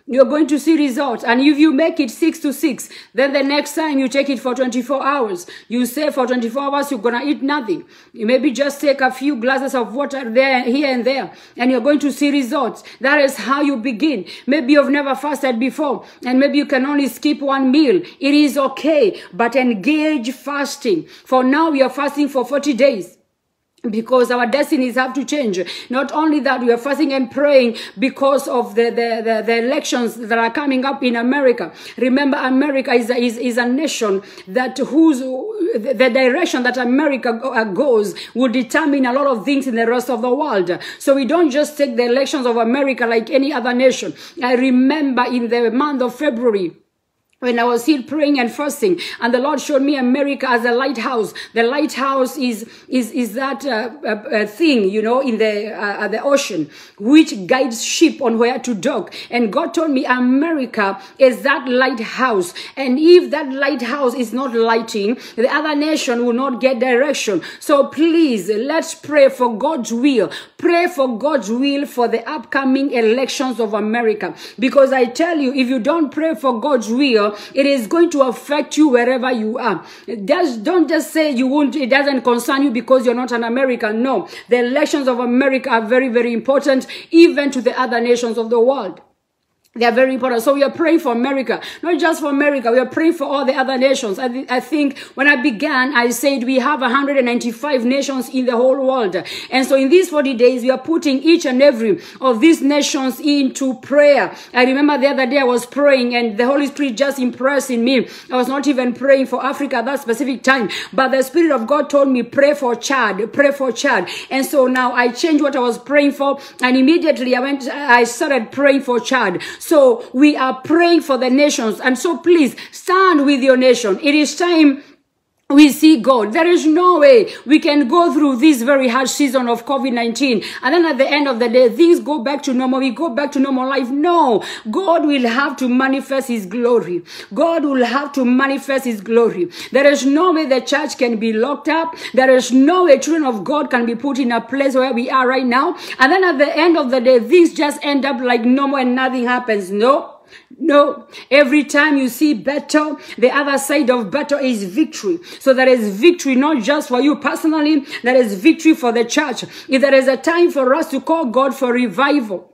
you're going to see results. And if you make it six to six, then the next time you take it for twenty-four hours, you say for twenty-four hours, you're going to eat nothing. You maybe just take a few glasses of water there, here and there, and you're going to see results. That is how you begin. Maybe you've never fasted before, and maybe you can only skip one meal. It is okay, but engage fasting. For now, we are fasting for forty days. Because our destinies have to change. Not only that, we are fasting and praying because of the, the, the, the elections that are coming up in America. Remember, America is a, is, is a nation that whose, the, the direction that America goes will determine a lot of things in the rest of the world. So we don't just take the elections of America like any other nation. I remember in the month of February, when I was still praying and fasting, and the Lord showed me America as a lighthouse. The lighthouse is is is that uh, uh, thing, you know, in the uh, the ocean, which guides ship on where to dock. And God told me America is that lighthouse. And if that lighthouse is not lighting, the other nation will not get direction. So please, let's pray for God's will. Pray for God's will for the upcoming elections of America. Because I tell you, if you don't pray for God's will, it is going to affect you wherever you are. Just, don't just say you won't, it doesn't concern you because you're not an American. No, the elections of America are very, very important, even to the other nations of the world. They are very important. So we are praying for America, not just for America. We are praying for all the other nations. I, th I think when I began, I said we have one hundred ninety-five nations in the whole world. And so in these forty days, we are putting each and every of these nations into prayer. I remember the other day I was praying and the Holy Spirit just impressed in me. I was not even praying for Africa at that specific time, but the Spirit of God told me, pray for Chad, pray for Chad. And so now I changed what I was praying for, and immediately I went, I started praying for Chad. So we are praying for the nations. And so please stand with your nation. It is time we see God. There is no way we can go through this very hard season of COVID nineteen. And then at the end of the day, things go back to normal. We go back to normal life. No, God will have to manifest his glory. God will have to manifest his glory. There is no way the church can be locked up. There is no way children of God can be put in a place where we are right now. And then at the end of the day, things just end up like normal and nothing happens. No. No, every time you see battle, the other side of battle is victory. So there is victory not just for you personally, there is victory for the church. If there is a time for us to call God for revival,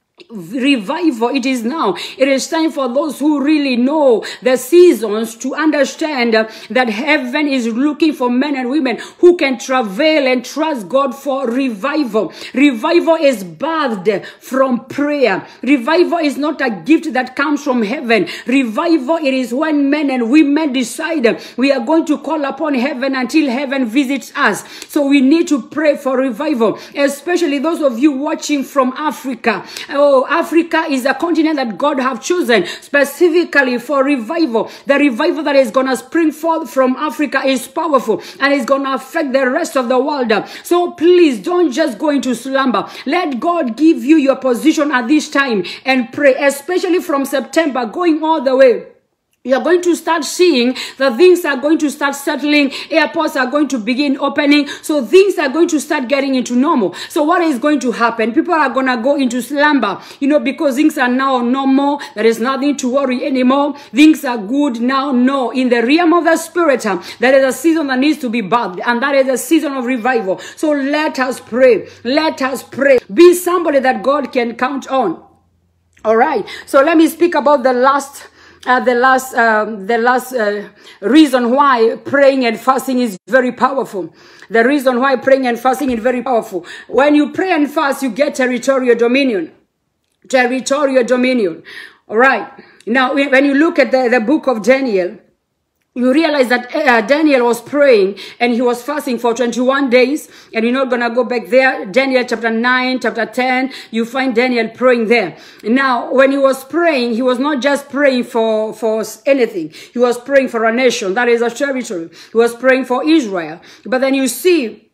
revival, it is now. It is time for those who really know the seasons to understand that heaven is looking for men and women who can travail and trust God for revival. Revival is birthed from prayer. Revival is not a gift that comes from heaven. Revival, it is when men and women decide we are going to call upon heaven until heaven visits us. So we need to pray for revival, especially those of you watching from Africa. Oh, Africa is a continent that God have chosen specifically for revival. The revival that is going to spring forth from Africa is powerful and is going to affect the rest of the world. So please don't just go into slumber. Let God give you your position at this time and pray, especially from September going all the way. You are going to start seeing that things are going to start settling. Airports are going to begin opening. So things are going to start getting into normal. So what is going to happen? People are going to go into slumber, you know, because things are now normal. There is nothing to worry anymore. Things are good now. No, in the realm of the spirit, there is a season that needs to be birthed, and that is a season of revival. So let us pray. Let us pray. Be somebody that God can count on. All right. So let me speak about the last Uh, the last, um, the last uh, reason why praying and fasting is very powerful. The reason why praying and fasting is very powerful. When you pray and fast, you get territorial dominion. Territorial dominion. All right. Now, when you look at the, the book of Daniel, you realize that uh, Daniel was praying and he was fasting for twenty-one days. And we're not going to go back there. Daniel chapter nine, chapter ten, you find Daniel praying there. Now, when he was praying, he was not just praying for, for anything. He was praying for a nation. That is a territory. He was praying for Israel. But then you see,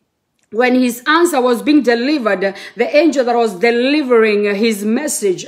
when his answer was being delivered, the angel that was delivering his message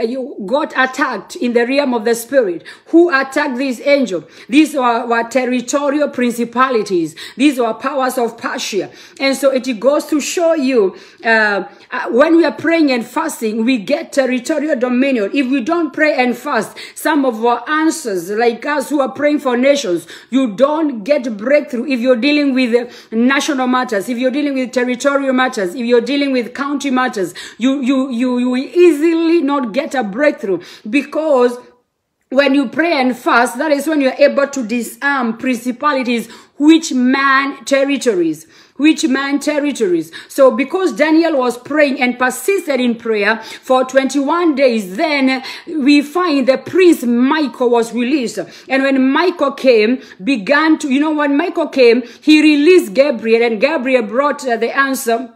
got attacked in the realm of the spirit. Who attacked this angel? These were, were territorial principalities. These were powers of Persia. And so it goes to show you, uh, when we are praying and fasting, we get territorial dominion. If we don't pray and fast, some of our answers, like us who are praying for nations, you don't get breakthrough if you're dealing with national matters, if you're dealing with territorial matters, if you're dealing with county matters, you you you you will easily not get a breakthrough, because when you pray and fast, that is when you're able to disarm principalities which man territories. Which man territories. So because Daniel was praying and persisted in prayer for twenty-one days, then we find the prince Michael was released. And when Michael came, began to, you know, when Michael came, he released Gabriel, and Gabriel brought uh, the answer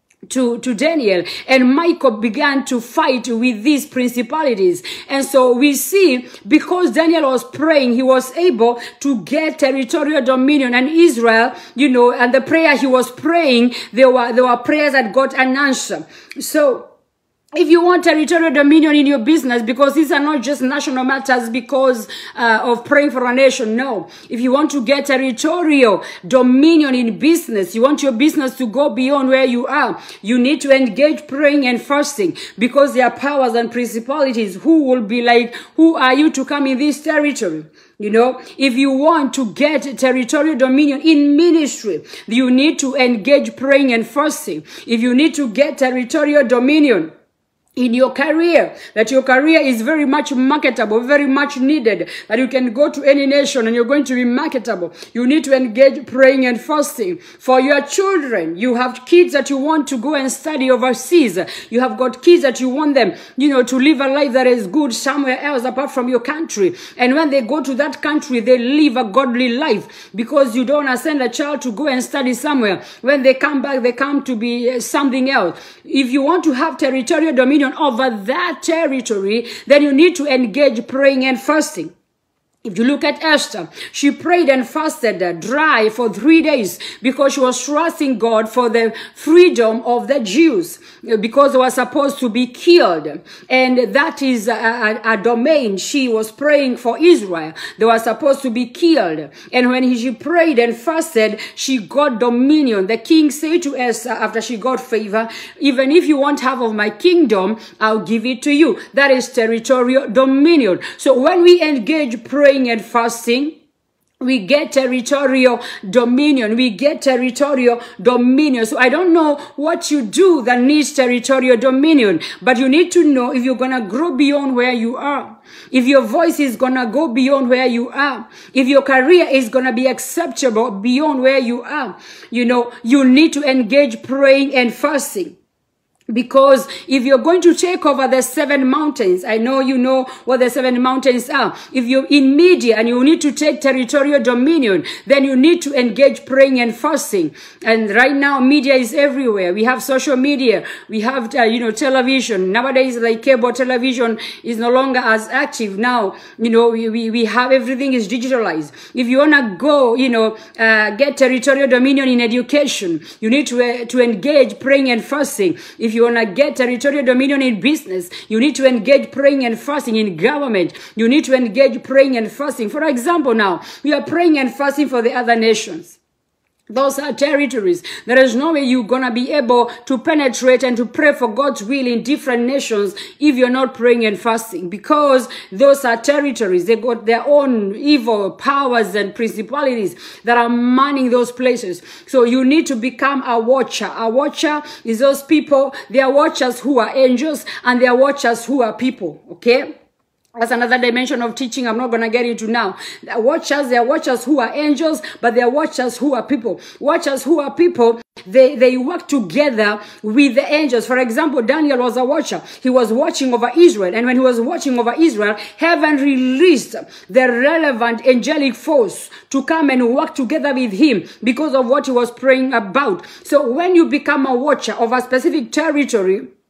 to to Daniel, and Michael began to fight with these principalities. And so we see, because Daniel was praying, he was able to get territorial dominion. And Israel, you know, and the prayer he was praying, there were there were prayers that got an answer. So if you want territorial dominion in your business, because these are not just national matters because uh, of praying for a nation, no. If you want to get territorial dominion in business, you want your business to go beyond where you are, you need to engage praying and fasting, because there are powers and principalities who will be like, who are you to come in this territory? You know, if you want to get territorial dominion in ministry, you need to engage praying and fasting. If you need to get territorial dominion in your career, that your career is very much marketable, very much needed, that you can go to any nation and you're going to be marketable, you need to engage praying and fasting. For your children, you have kids that you want to go and study overseas. You have got kids that you want them, you know, to live a life that is good somewhere else apart from your country. And when they go to that country, they live a godly life, because you don't want to send a child to go and study somewhere. When they come back, they come to be something else. If you want to have territorial dominion over that territory, then you need to engage praying and fasting. If you look at Esther, she prayed and fasted uh, dry for three days because she was trusting God for the freedom of the Jews, uh, because they were supposed to be killed. And that is a, a, a domain. She was praying for Israel. They were supposed to be killed. And when he, she prayed and fasted, she got dominion. The king said to Esther, after she got favor, even if you want half of my kingdom, I'll give it to you. That is territorial dominion. So when we engage praying and fasting, we get territorial dominion. We get territorial dominion. So I don't know what you do that needs territorial dominion, but you need to know if you're going to grow beyond where you are, if your voice is going to go beyond where you are, if your career is going to be acceptable beyond where you are, you know, you need to engage praying and fasting. Because if you're going to take over the seven mountains, I know you know what the seven mountains are. If you're in media and you need to take territorial dominion, then you need to engage praying and fasting. And right now, media is everywhere. We have social media. We have, uh, you know, television. Nowadays, like cable television is no longer as active. Now, you know, we, we, we have everything is digitalized. If you want to go, you know, uh, get territorial dominion in education, you need to, uh, to engage praying and fasting. If you want to get territorial dominion in business, you need to engage praying and fasting. In government, you need to engage praying and fasting. For example, now, we are praying and fasting for the other nations. Those are territories. There is no way you're going to be able to penetrate and to pray for God's will in different nations if you're not praying and fasting, because those are territories. They got their own evil powers and principalities that are manning those places. So you need to become a watcher. A watcher is those people, they are watchers who are angels, and they are watchers who are people, okay? That's another dimension of teaching I'm not going to get into now. The watchers, they are watchers who are angels, but they are watchers who are people. Watchers who are people, they, they work together with the angels. For example, Daniel was a watcher. He was watching over Israel. And when he was watching over Israel, heaven released the relevant angelic force to come and work together with him because of what he was praying about. So when you become a watcher of a specific territory,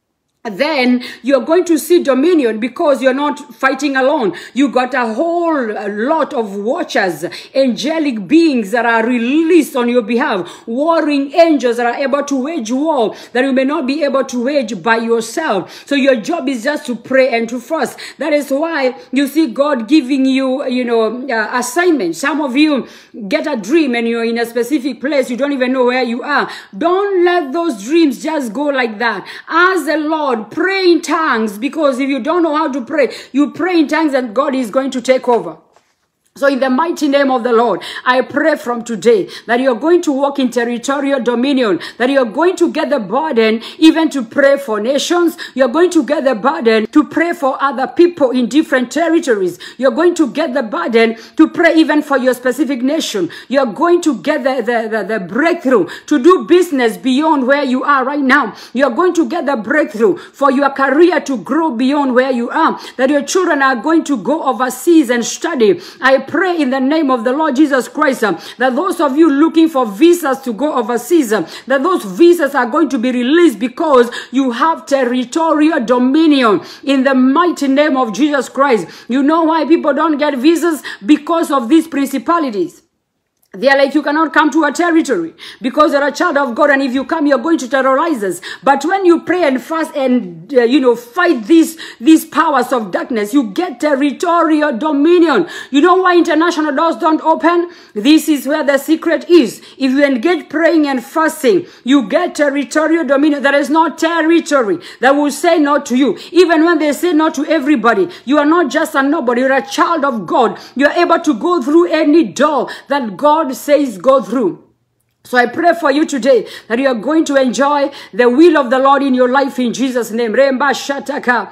then you're going to see dominion because you're not fighting alone. You got a whole lot of watchers, angelic beings that are released on your behalf, warring angels that are able to wage war that you may not be able to wage by yourself. So your job is just to pray and to fast. That is why you see God giving you, you know, uh, assignments. Some of you get a dream and you're in a specific place. You don't even know where you are. Don't let those dreams just go like that. Ask the Lord, pray in tongues, because if you don't know how to pray, you pray in tongues and God is going to take over. So in the mighty name of the Lord, I pray from today that you're going to walk in territorial dominion, that you're going to get the burden even to pray for nations. You're going to get the burden to pray for other people in different territories. You're going to get the burden to pray even for your specific nation. You're going to get the, the, the, the breakthrough to do business beyond where you are right now. You're going to get the breakthrough for your career to grow beyond where you are, that your children are going to go overseas and study. I pray in the name of the Lord Jesus Christ uh, that those of you looking for visas to go overseas, uh, that those visas are going to be released because you have territorial dominion in the mighty name of Jesus Christ. You know why people don't get visas? Because of these principalities. They are like, you cannot come to a territory because you're a child of God, and if you come, you're going to terrorize us. But when you pray and fast and, uh, you know, fight these, these powers of darkness, you get territorial dominion. You know why international doors don't open? This is where the secret is. If you engage praying and fasting, you get territorial dominion. There is no territory that will say no to you. Even when they say no to everybody, you are not just a nobody. You're a child of God. You're able to go through any door that God says go through. So I pray for you today that you are going to enjoy the will of the Lord in your life in Jesus' name. Remba shataka,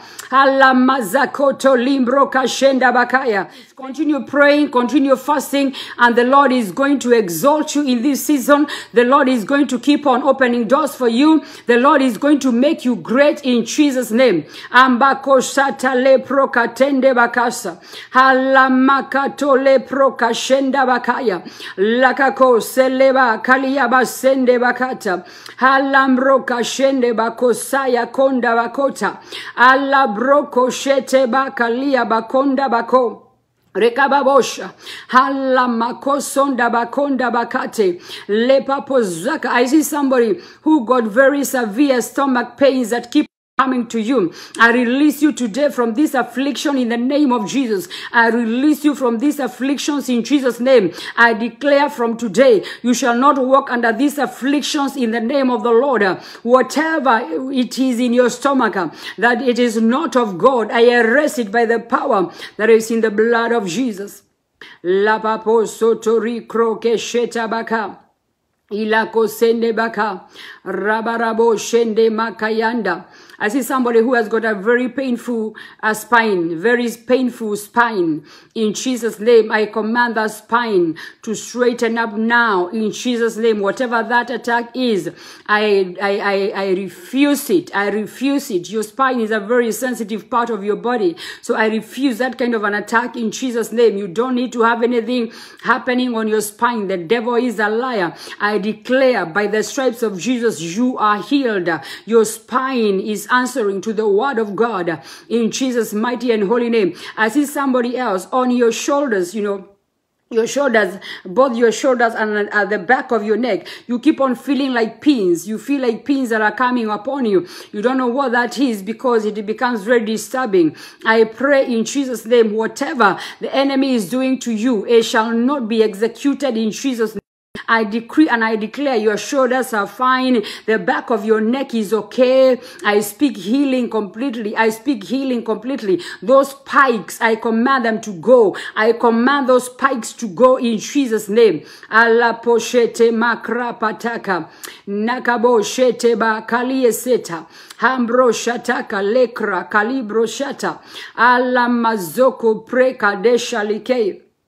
alamazakoto limbro kashenda bakaya. Continue praying, continue fasting, and the Lord is going to exalt you in this season. The Lord is going to keep on opening doors for you. The Lord is going to make you great in Jesus' name. Ambako shata lepro katende bakasa, alamakato lepro kashenda bakaya, lakako seleba kali Basende bakata halambro kashende bakosaya konda bakota alabroko shete bakalia bakonda bako rekababosha hala makosonda bakonda bakate lepapozaka. I see somebody who got very severe stomach pains that keep coming to you. I release you today from this affliction in the name of Jesus. I release you from these afflictions in Jesus' name. I declare from today, you shall not walk under these afflictions in the name of the Lord. Whatever it is in your stomach, that it is not of God, I arrest it by the power that is in the blood of Jesus. La papo sotori kroke sheta baka. Ilako sende baka. Rabarabo shende makayanda. I see somebody who has got a very painful uh, spine, very painful spine. In Jesus' name, I command that spine to straighten up now. In Jesus' name, whatever that attack is, I, I, I, I refuse it. I refuse it. Your spine is a very sensitive part of your body. So I refuse that kind of an attack in Jesus' name. You don't need to have anything happening on your spine. The devil is a liar. I declare by the stripes of Jesus, you are healed. Your spine is answering to the word of God in Jesus' mighty and holy name. I see somebody else on your shoulders, you know, your shoulders, both your shoulders and at the back of your neck. You keep on feeling like pins. You feel like pins that are coming upon you. You don't know what that is because it becomes very disturbing. I pray in Jesus' name, whatever the enemy is doing to you, it shall not be executed in Jesus' name. I decree and I declare your shoulders are fine. The back of your neck is okay. I speak healing completely. I speak healing completely. Those spikes, I command them to go. I command those spikes to go in Jesus' name. Allah poshete makra pataka. Nakabo shete ba kalie seta. Hambro shataka lekra kalibro shata. Allah mazoko pre kadesha likei.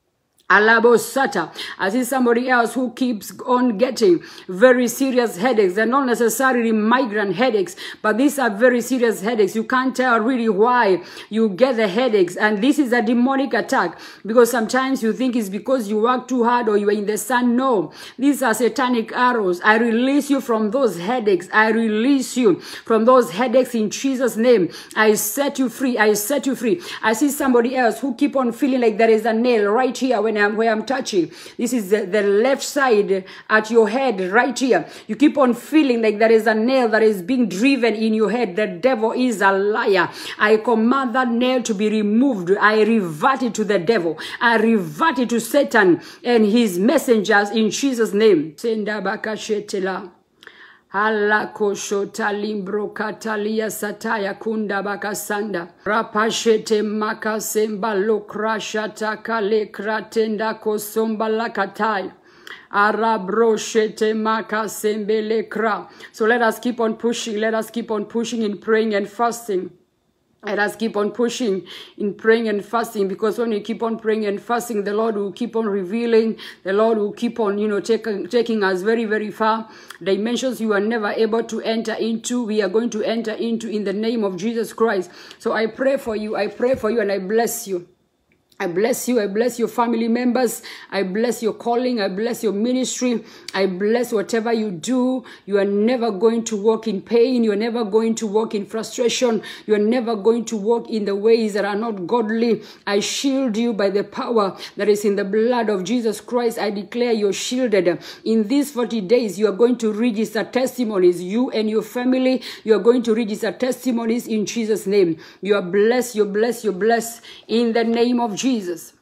Alabosata. I see somebody else who keeps on getting very serious headaches. They're not necessarily migraine headaches, but these are very serious headaches. You can't tell really why you get the headaches. And this is a demonic attack, because sometimes you think it's because you work too hard or you are in the sun. No, these are satanic arrows. I release you from those headaches. I release you from those headaches in Jesus' name. I set you free. I set you free. I see somebody else who keep on feeling like there is a nail right here when I'm, where I'm touching. This is the, the left side at your head right here. You keep on feeling like there is a nail that is being driven in your head. The devil is a liar. I command that nail to be removed. I revert it to the devil. I revert it to Satan and his messengers in Jesus' name. Senda bakashetela. Alla koshota limbro katalia sataya kunda bakasanda rapashete makasemba lokrashata kale kratenda kosomba lakatai arabroshete makasembele kra. So let us keep on pushing. Let us keep on pushing in praying and fasting. Let us keep on pushing in praying and fasting, because when we keep on praying and fasting, the Lord will keep on revealing. The Lord will keep on, you know, taking, taking us very, very far. Dimensions you are never able to enter into, we are going to enter into in the name of Jesus Christ. So I pray for you. I pray for you and I bless you. I bless you. I bless your family members. I bless your calling. I bless your ministry. I bless whatever you do. You are never going to walk in pain. You are never going to walk in frustration. You are never going to walk in the ways that are not godly. I shield you by the power that is in the blood of Jesus Christ. I declare you're shielded. In these forty days, you are going to register testimonies. You and your family, you are going to register testimonies in Jesus' name. You are blessed. You're blessed. You're blessed in the name of Jesus. Jesus.